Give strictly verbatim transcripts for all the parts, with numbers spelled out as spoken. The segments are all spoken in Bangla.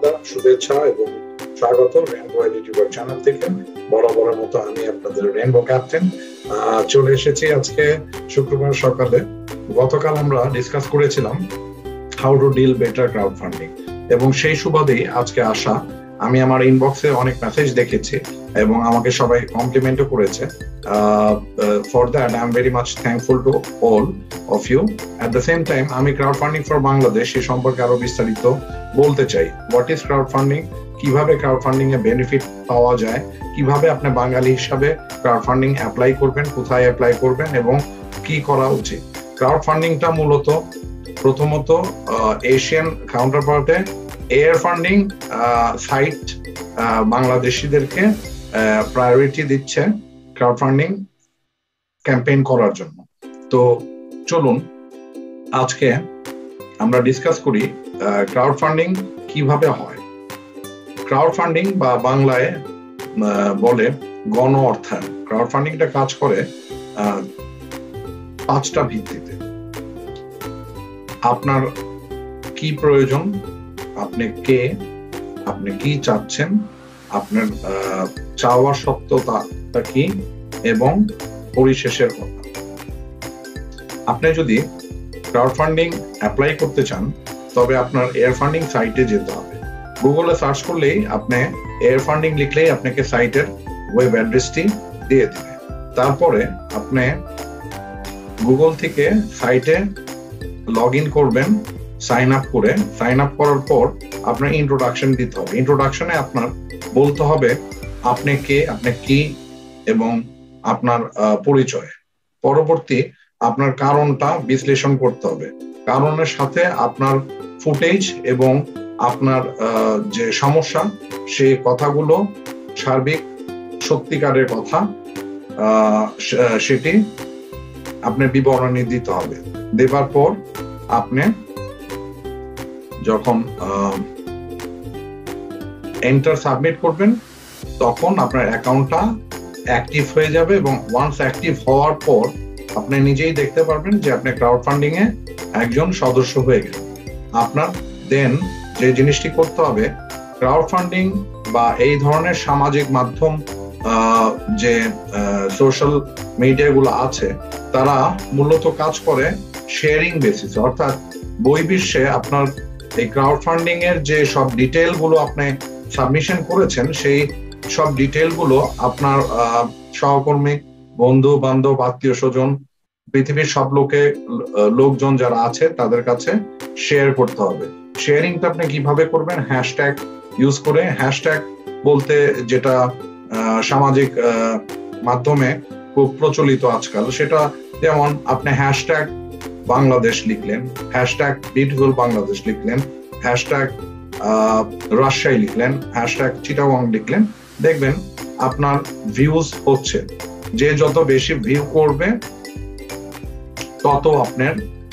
কৃতজ্ঞতা, শুভেচ্ছা এবং স্বাগত রেইনবো ইউটিউব চ্যানেল থেকে। বরাবরের মতো আমি আপনাদের রেইনবো ক্যাপ্টেন চলে এসেছি আজকে শুক্রবার সকালে। গতকাল আমরা ডিসকাস করেছিলাম how to deal better crowd funding, এবং সেই সুবাদেই আজকে আসা। আমি আমার ইনবক্সে অনেক মেসেজ দেখেছি এবং আমাকে সবাই কমপ্লিমেন্টও করেছে। For that I am very much thankful to all of you. At the same time আমি ক্রাউড ফান্ডিং ফর বাংলাদেশ সে সম্পর্কে আরো বিস্তারিত বলতে চাই। হোয়াট ইজ ক্রাউড ফান্ডিং, কিভাবে ক্রাউড ফান্ডিং এ বেনিফিট পাওয়া যায়, কিভাবে আপনি বাঙালি হিসাবে ক্রাউড ফান্ডিং অ্যাপ্লাই করবেন, কোথায় অ্যাপ্লাই করবেন এবং কি করা উচিত। ক্রাউড ফান্ডিংটা মূলত প্রথমত এশিয়ান কাউন্টারপার্টে এয়ার ফান্ডিং সাইট বাংলাদেশিদেরকে প্রায়োরিটি দিচ্ছে ক্রাউড ফান্ডিং ক্যাম্পেইন করার জন্য। তো চলুন আজকে আমরা ডিসকাস করি ক্রাউড ফান্ডিং কিভাবে হয়। ক্রাউড ফান্ডিং বা বাংলায় বলে গণ অর্থায়ন। ক্রাউড ফান্ডিংটা কাজ করে পাঁচটা ভিত্তিতে। আপনার কি প্রয়োজন, আপনি কে, আপনি কি চাচ্ছেন, আপনার চাওয়ার সত্যতা কি এবং পরিশেষের কথা। আপনি যদি ক্রাউড ফান্ডিং অ্যাপ্লাই করতে চান তবে আপনার এয়ার ফান্ডিং সাইটে যেতে হবে। গুগলে সার্চ করলেই আপনি এয়ার ফান্ডিং লিখলেই আপনাকে সাইটের ওয়েব অ্যাড্রেসটি দিয়ে দিবে। তারপরে আপনি গুগল থেকে সাইটে লগ ইন করবেন, সাইন আপ করে। সাইন আপ করার পর আপনার ইন্ট্রোডাকশন দিতে হবে। ইন্ট্রোডাকশনে আপনার বলতে হবে আপনি কে, আপনি কি এবং আপনার পরিচয়। পরবর্তী আপনার কারণটা বিশ্লেষণ করতে হবে। কারণের সাথে আপনার ফুটেজ এবং আপনার যে সমস্যা সেই কথাগুলো সার্বিক সত্যিকারের কথা সেটি আপনি বিবরণী দিতে হবে। দেবার পর আপনি যখন এন্টার সাবমিট করবেন তখন আপনার অ্যাকাউন্টটা অ্যাক্টিভ হয়ে যাবে, এবং ওয়ান্স অ্যাক্টিভ হওয়ার পর আপনি নিজেই দেখতে পারবেন যে আপনি ক্রাউড ফান্ডিং এ একজন সদস্য হয়ে গেলেন। আপনার দেন যে জিনিসটি করতে হবে, ক্রাউড ফান্ডিং বা এই ধরনের সামাজিক মাধ্যম যে সোশ্যাল মিডিয়া গুলো আছে তারা মূলত কাজ করে শেয়ারিং বেসিস। অর্থাৎ বহির্বিশ্বে আপনার এই ক্রাউড ফান্ডিং এর যে সব ডিটেইল গুলো আপনি সাবমিশন করেছেন সেই সব ডিটেইল গুলো আপনার সহকর্মী, বন্ধু বান্ধব, আত্মীয় স্বজন, পৃথিবীর সব লোকে লোকজন যারা আছে তাদের কাছে শেয়ার করতে হবে। শেয়ারিংটা আপনি কিভাবে করবেন? হ্যাশট্যাগ ইউজ করে। হ্যাশট্যাগ বলতে যেটা সামাজিক মাধ্যমে খুব প্রচলিত আজকাল, সেটা যেমন আপনি হ্যাশট্যাগ বাংলাদেশ লিখলেন, হ্যাশট্যাগ বিউটিফুল বাংলাদেশ লিখলেন, হ্যাশট্যাগ রাজশাহী লিখলেন, হ্যাশট্যাগ চিটাগং লিখলেন, দেখবেন আপনার ভিউজ হচ্ছে। যে যত বেশি ভিউ করবে তত আপনার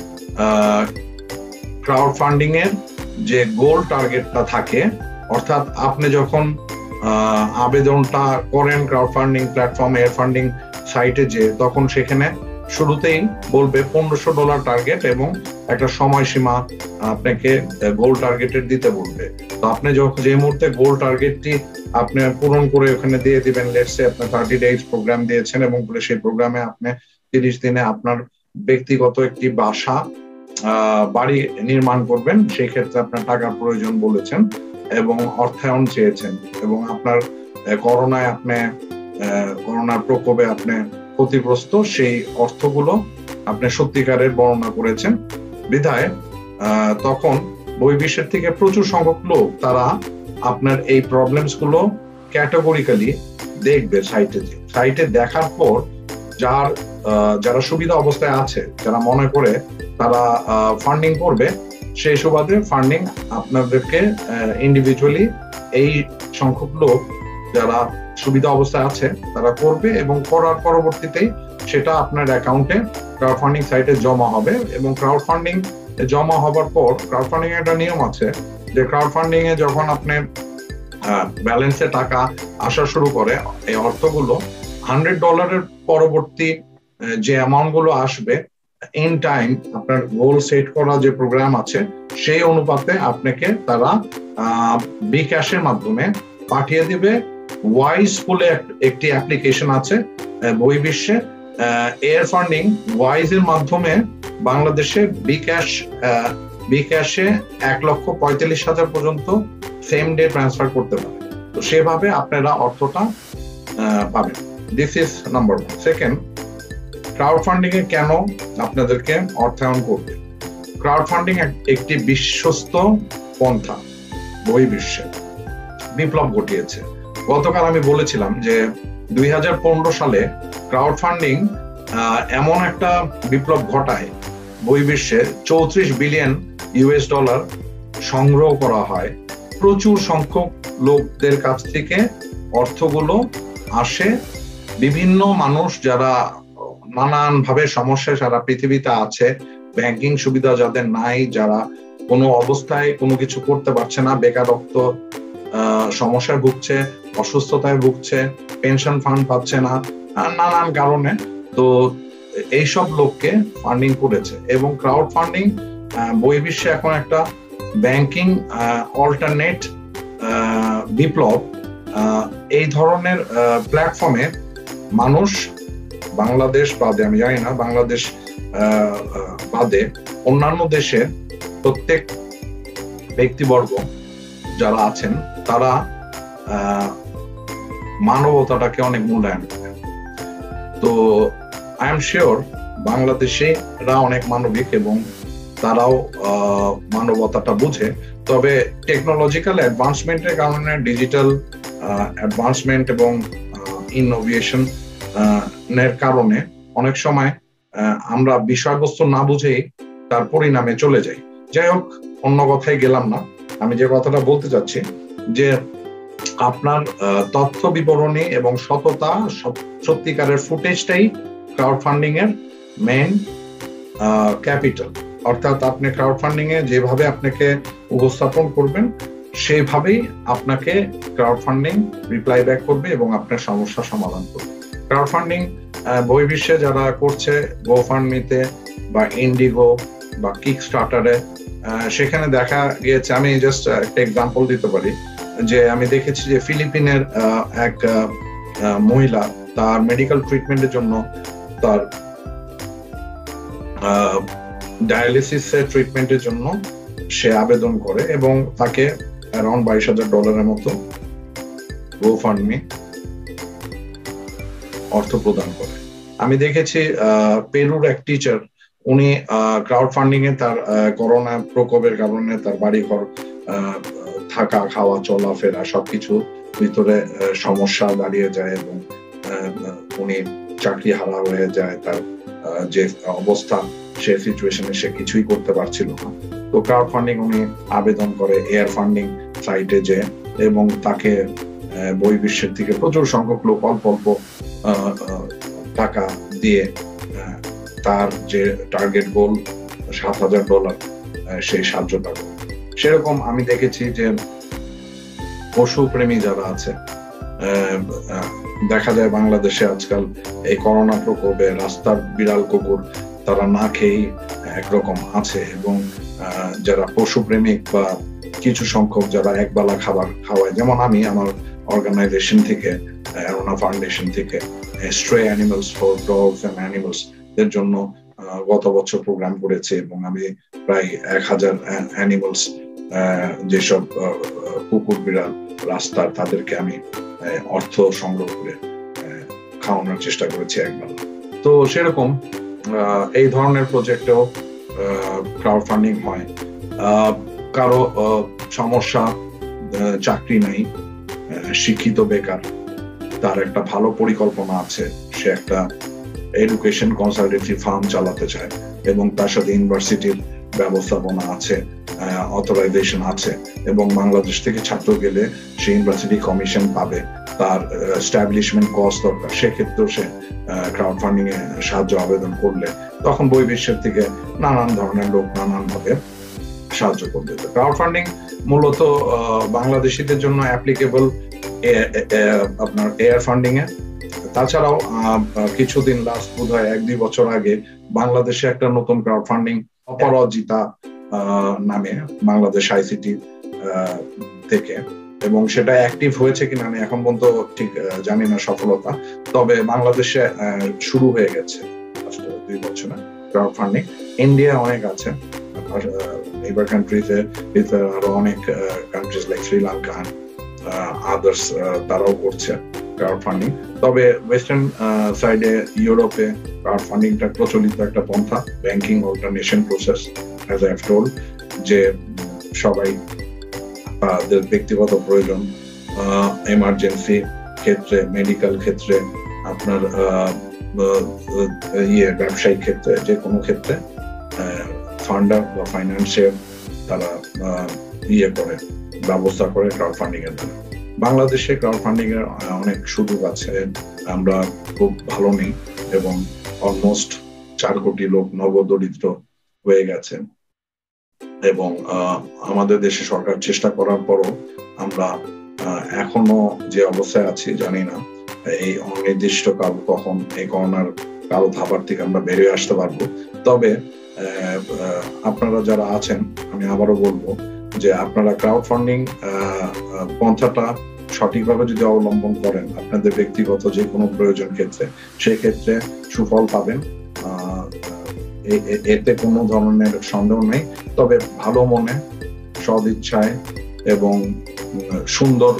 ক্রাউড ফান্ডিং এর যে গোল টার্গেটটা থাকে, অর্থাৎ আপনি যখন আবেদনটা করেন crowd funding platform air funding সাইটে যে, তখন সেখানে শুরুতেই বলবে পনেরোশো ডলার টার্গেট এবং একটা সময়সীমা আপনাকে গোল টার্গেটের দিতে বলবে। তো আপনি যখন যে মুহূর্তে গোল টার্গেটটি আপনি পূরণ করে ওখানে দিয়ে দিবেন, লেটস সে আপনি থার্টি ডেজ প্রোগ্রাম দিয়েছেন এবং সেই প্রোগ্রামে আপনি তিরিশ দিনে আপনার ব্যক্তিগত একটি বাসা বাড়ি নির্মাণ করবেন, সেই ক্ষেত্রে আপনার টাকার প্রয়োজন বলেছেন এবং অর্থায়ন চেয়েছেন, এবং আপনার করোনায় আপনি করোনার প্রকোপে আপনি ক্ষতিগ্রস্ত, সেই অর্থগুলো আপনি সত্যিকারের বর্ণনা করেছেন। বিধায় তখন বহির্বিশ্বের থেকে প্রচুর সংখ্যক লোক তারা আপনার এই প্রবলেমস গুলো ক্যাটাগরিক্যালি দেখবে সাইটে। সাইটে দেখার পর যার যারা সুবিধা অবস্থায় আছে, যারা মনে করে তারা ফান্ডিং করবে, সেই সুবাদে ফান্ডিং আপনাদেরকে ইন্ডিভিজুয়ালি এই সংখ্যক লোক যারা সুবিধা অবস্থায় আছে তারা করবে, এবং করার পরবর্তীতেই সেটা আপনার অ্যাকাউন্টে ক্রাউড ফান্ডিং সাইটে জমা হবে। এবং ক্রাউড ফান্ডিং জমা হবার পর ক্রাউড ফান্ডিং একটা নিয়ম আছে যে ক্রাউড ফান্ডিং এ যখন আপনি ব্যালেন্সে টাকা আসা শুরু করে, এই অর্থগুলো হান্ড্রেড ডলারের পরবর্তী যে অ্যামাউন্ট গুলো আসবে ইন টাইম আপনার গোল সেট করা যে প্রোগ্রাম আছে সেই অনুপাতে আপনাকে তারা বিকাশের মাধ্যমে পাঠিয়ে দিবে। ওয়াইজ বলে একটি অ্যাপ্লিকেশন আছে বহির্বিশ্বে, এয়ার ফান্ডিং ওয়াইজ এর মাধ্যমে বাংলাদেশে বিকাশ বিকাশে এক লক্ষ পঁয়তাল্লিশ হাজার পর্যন্ত সেম ডে ট্রান্সফার করতে পারে। তো সেভাবে আপনারা অর্থটা পাবেন। This is number one. Second, crowd funding এ কেন আপনাদেরকে অর্থায়ন করবে? ক্রাউড ফান্ডিং একটি বিশ্বস্ত পন্থা, বহির্বিশ্বে বিপ্লব ঘটিয়েছে। গতকাল আমি বলেছিলাম যে দুই হাজার পনেরো সালে ক্রাউড ফান্ডিং এমন একটা বিপ্লব ঘটায়, বহির্বিশ্বে চৌত্রিশ বিলিয়ন ইউএস ডলার সংগ্রহ করা হয়। প্রচুর সংখ্যক লোকদের কাছ থেকে অর্থগুলো আসে। বিভিন্ন মানুষ যারা নানান ভাবে সমস্যায় সারা পৃথিবীতে আছে, ব্যাংকিং সুবিধা যাদের নাই, যারা কোনো অবস্থায় কোনো কিছু করতে পারছে না, বেকারত্ব সমস্যায় ভুগছে, অসুস্থতায় ভুগছে, পেনশন ফান্ড পাচ্ছে না, নানান কারণে, তো এইসব লোককে ফান্ডিং করেছে। এবং ক্রাউড ফান্ডিং বহির্বিশ্বে এখন একটা ব্যাংকিং অল্টারনেট বিপ্লব। এই ধরনের প্ল্যাটফর্মে মানুষ বাংলাদেশ বাদে, আমি জানি না বাংলাদেশ বাদে অন্যান্য দেশের প্রত্যেক ব্যক্তিবর্গ যারা আছেন তারা মানবতাটাকে অনেক মূল্যায়ন করে। তো আই এম শিওর বাংলাদেশিরা অনেক মানবিক এবং তারাও মানবতাটা বুঝে। তবে টেকনোলজিক্যাল অ্যাডভান্সমেন্টের কারণে, ডিজিটাল অ্যাডভান্সমেন্ট এবং ইনোভেশন এর কারণে অনেক সময় আমরা বিষয়বস্তু না বুঝেই তার পরিণামে চলে যাই। যাই হোক, অন্য কথায় গেলাম না। আমি যে কথাটা বলতে চাচ্ছি যে আপনার তথ্য বিবরণী এবং সততা, সত্যিকারের ফুটেজটাই ক্রাউড ফান্ডিং এর মেইন ক্যাপিটাল। অর্থাৎ আপনি ক্রাউড ফান্ডিং এ যেভাবে আপনাকে উপস্থাপন করবেন সেইভাবেই আপনাকে ক্রাউড ফান্ডিং রিপ্লাই ব্যাক করবে এবং আপনার সমস্যা সমাধান করবে। ক্রাউড ফান্ডিং বহির্বিশ্বে যারা করছে, গোফান্ডমিতে বা ইন্ডিগো বা কিক স্টার্টারে, সেখানে দেখা গিয়েছে, আমি জাস্ট একটা এক্সাম্পল দিতে পারি যে আমি দেখেছি যে ফিলিপিনের এক মহিলা তার মেডিকেল ট্রিটমেন্টের জন্য, তার ডায়ালিসিস ট্রিটমেন্টের জন্য সে আবেদন করে এবং তাকে অ্যারাউন্ড বাইশ হাজার ডলারের মতো গোফান্ডমি অর্থ প্রদান করে। আমি দেখেছি পেরুর এক টিচার, উনি ক্রাউড ফান্ডিং এ তার করোনা প্রকোপের কারণে তার বাড়ি ঘর, থাকা, খাওয়া, চলাফেরা সবকিছু ভিতরে সমস্যা দাঁড়িয়ে যায় এবং উনি চাকরি হারা হয়ে যায়। তার যে অবস্থা, সে সিচুয়েশনে সে কিছুই করতে পারছিল না। তো ক্রাউড ফান্ডিং উনি আবেদন করে এয়ার ফান্ডিং সাইটে যে, এবং তাকে বহির্বিশ্বের থেকে প্রচুর সংখ্যক লোক অল্প অল্প টাকা দিয়ে তার যে টার্গেট গোল সাত হাজার ডলার সেই সাহায্যটা করে। সেরকম আমি দেখেছি যে পশু প্রেমী যারা আছে, দেখা যায় বাংলাদেশে আজকাল এই করোনা প্রকোপে রাস্তার বিড়াল কুকুর তারা না খেয়েই একরকম আছে, এবং যারা পশু প্রেমিক বা কিছু সংখ্যক যারা একবেলা খাবার খাওয়ায়, যেমন আমি আমার অর্গানাইজেশন থেকে, অ্যারোনা ফাউন্ডেশন থেকে stray animals for dogs and animals এর জন্য গত বছর প্রোগ্রাম করেছি এবং আমি প্রায় এক হাজার অ্যানিমালস, যেসব কুকুর বিড়াল রাস্তার, তাদেরকে আমি অর্থ সংগ্রহ করে খাওয়ানোর চেষ্টা করেছি একবেলা। তো সেরকম এই ধরনের প্রজেক্টেও ক্রাউড ফান্ডিং হয়। কারো সমস্যা, চাকরি নাই, শিক্ষিত বেকার, তার একটা ভালো পরিকল্পনা আছে, সে একটা এডুকেশন কনসালটেন্সি ফার্ম চালাতে চায় এবং তার সাথে ইউনিভার্সিটির ব্যবস্থাপনা আছে, অথরাইজেশন আছে, এবং বাংলাদেশ থেকে ছাত্র গেলে সে ইউনিভার্সিটি কমিশন পাবে, তার এস্টাবলিশমেন্ট কস্ট দরকার, সেক্ষেত্রেও সে ক্রাউড ফান্ডিং এ সাহায্য আবেদন করলে তখন বহির্বিশ্বের থেকে নানান ধরনের লোক নানান ভাবে সাহায্য করবে। ক্রাউড ফান্ডিং মূলত বাংলাদেশিদের জন্য অ্যাপ্লিকেবল আপনার এয়ার ফান্ডিং এ। তাছাড়াও কিছুদিন লাস্ট বোধ হয় এক দুই বছর আগে বাংলাদেশে একটা নতুন ক্রাউড ফান্ডিং, অপরাজিতা নামে বাংলাদেশ আইসিটি থেকে, এবং সেটা অ্যাক্টিভ হয়েছে কিনা আমি এখন পর্যন্ত ঠিক জানি না সফলতা, তবে বাংলাদেশে শুরু হয়ে গেছে দুই বছরে ক্রাউড ফান্ডিং। ইন্ডিয়া অনেক আছে, নেইবার কান্ট্রিতে আরো অনেক কান্ট্রিজ লাইক শ্রীলঙ্কা আদার্স তারাও করছে ক্রাউড ফান্ডিং। তবে ওয়েস্টার্ন সাইডে ইউরোপে ক্রাউড ফান্ডিংটা প্রচলিত একটা পন্থা, banking alternation process as I have told, যে সবাই তাদের ব্যক্তিগত প্রয়োজন, এমার্জেন্সি ক্ষেত্রে, মেডিকেল ক্ষেত্রে, আপনার ইয়ে ব্যবসায়িক ক্ষেত্রে, যে কোনো ক্ষেত্রে ফান্ডার বা ফাইন্যান্সিয়াল তারা ইয়ে করে, ব্যবস্থা করে ক্রাউড ফান্ডিং এর দ্বারা। বাংলাদেশে ক্রাউড ফান্ডিং এর অনেক সুযোগ আছে, আমরা খুব ভালো নেই, এবং অলমোস্ট চার কোটি লোক নবদরিদ্র হয়ে গেছে, এবং আমাদের দেশে সরকার চেষ্টা করার পরও আমরা এখনো যে অবস্থায় আছি জানি না এই অনির্দিষ্টকাল কখন এই করোনার কালো ধাবার থেকে আমরা বেরিয়ে আসতে পারবো। তবে আপনারা যারা আছেন, আমি আবারও বলবো যে আপনারা ক্রাউড ফান্ডিং পন্থাটা সঠিকভাবে যদি অবলম্বন করেন আপনাদের ব্যক্তিগত যে কোনো প্রয়োজন ক্ষেত্রে, সেক্ষেত্রে সুফল পাবেন, এতে কোনো ধরনের সন্দেহ নেই। তবে ভালো মনে, সদ ইচ্ছায় এবং সুন্দর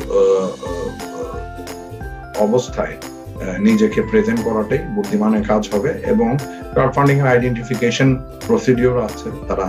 অবস্থায় নিজেকে প্রেজেন্ট করাটাই বুদ্ধিমানের কাজ হবে। এবং ক্রাউড ফান্ডিং এর আইডেন্টিফিকেশন প্রসিডিওর আছে, তারা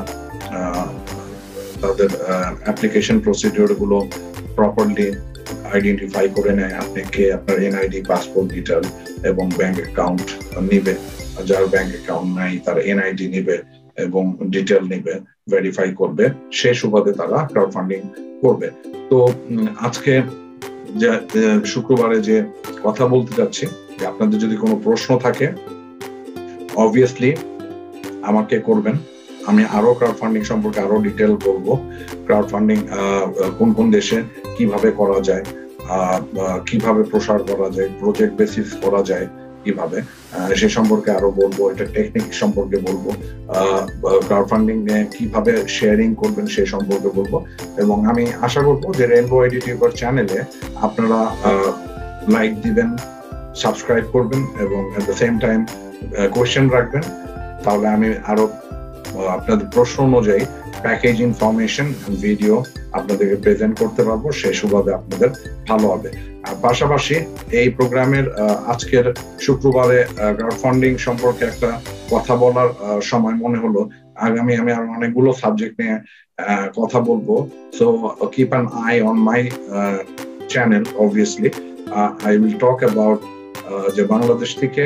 তাদের অ্যাপ্লিকেশন প্রসিডিওর গুলো প্রপারলি আইডেন্টিফাই করে নেয়, আপনি কে, আপনার এনআইডি, পাসপোর্ট ডিটেল এবং ব্যাংক অ্যাকাউন্ট নিবে, যার ব্যাংক অ্যাকাউন্ট নাই তার এনআইডি নিবে এবং ডিটেল নিবে, ভেরিফাই করবে, সে সুবাদে তারা ক্রাউড ফান্ডিং করবে। তো আজকে যে শুক্রবারে যে কথা বলতে যাচ্ছি, যে আপনাদের যদি কোনো প্রশ্ন থাকে অবভিয়াসলি আমাকে করবেন, আমি আরো ক্রাউড ফান্ডিং সম্পর্কে আরো ডিটেল বলবো, ক্রাউড ফান্ডিং কোন কোন দেশে কিভাবে করা যায়, কিভাবে প্রসার করা যায়, প্রজেক্ট বেসিস করা যায় কিভাবে, সে সম্পর্কে আরো বলবো, এটা টেকনিক সম্পর্কে বলবো, ক্রাউড ফান্ডিং কিভাবে শেয়ারিং করবেন সে সম্পর্কে বলবো। এবং আমি আশা করবো যে রেইনবো এডিটিউবার চ্যানেলে আপনারা লাইক দিবেন, সাবস্ক্রাইব করবেন এবং at the same time question রাখবেন, তাহলে আমি আরো আপনাদের প্রশ্ন অনুযায়ী প্যাকেজ ইনফরমেশন ভিডিও আপনাদেরকে প্রেজেন্ট করতে পারবো, সে সুবাদে আপনাদের ভালো হবে। আর পাশাপাশি এই প্রোগ্রামের আজকের শুক্রবারে ক্রাউড ফান্ডিং সম্পর্কে একটা কথা বলার সময় মনে হলো, আগামী আমি আর অনেকগুলো সাবজেক্ট নিয়ে কথা বলবো, so keep an eye on my channel. Obviously I will talk about যে বাংলাদেশ থেকে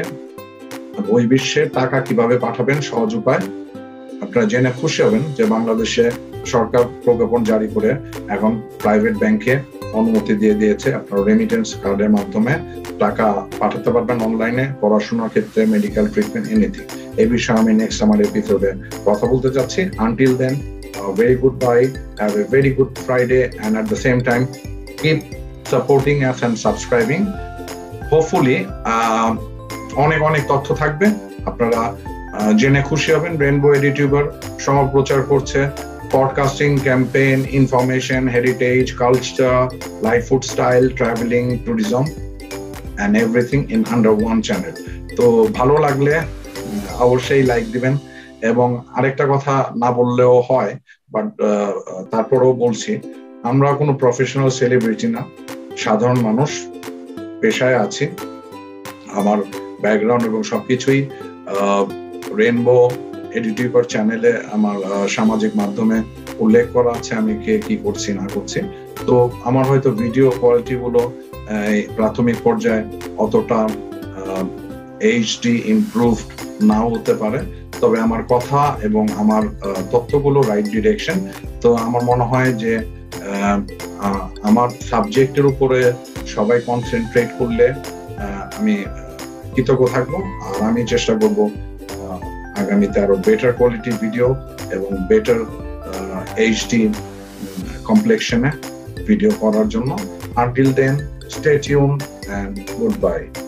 ওই বিশ্বে টাকা কিভাবে পাঠাবেন সহজ উপায়। আপনারা জেনে খুশি হবেন যে বাংলাদেশে সরকার প্রজ্ঞাপন জারি করে এখন প্রাইভেট ব্যাংকে অনুমতি দিয়ে দিয়েছে, আপনার রেমিটেন্স কার্ডের মাধ্যমে টাকা পাঠাতে পারবেন অনলাইনে, পড়াশোনার ক্ষেত্রে, মেডিকেল ট্রিটমেন্ট, এনিথিং। এই বিষয়ে আমি নেক্সট আমার এপিসোডে কথা বলতে চাচ্ছি। Until then, very good bye, have a very good Friday, and at the same time keep supporting us and subscribing. Hopefully অনেক অনেক তথ্য থাকবে, আপনারা জেনে খুশি হবেন। রেইনবো এডিটিউবার সম্প্রচার করছে podcasting, campaign, information, heritage, culture, life, food style, travelling, tourism and everything in under one channel. তো ভালো লাগলে অবশ্যই লাইক দিবেন। এবং আরেকটা কথা না বললেও হয়, বাট তারপরেও বলছি, আমরা কোনো প্রফেশনাল সেলিব্রিটি না, সাধারণ মানুষ, পেশায় আছি। আমার ব্যাকগ্রাউন্ড এবং সবকিছুই রেইনবো এডিটিউবার চ্যানেলে আমার সামাজিক মাধ্যমে উল্লেখ করা আছে, আমি কে কি করছি না করছি। তো আমার হয়তো ভিডিও কোয়ালিটি গুলো প্রাথমিক পর্যায়ে অতটা এইচডি ইমপ্রুভড নাও হতে পারে, তবে আমার কথা এবং আমার তথ্যগুলো রাইট ডিরেকশন। তো আমার মনে হয় যে আমার সাবজেক্টের উপরে সবাই কনসেন্ট্রেট করলে আমি কৃতজ্ঞ থাকবো। আর আমি চেষ্টা করবো আগামীতে আরো বেটার কোয়ালিটি ভিডিও এবং বেটার এইচডি কমপ্লেকশনে ভিডিও করার জন্য। Until then, stay tuned and good by.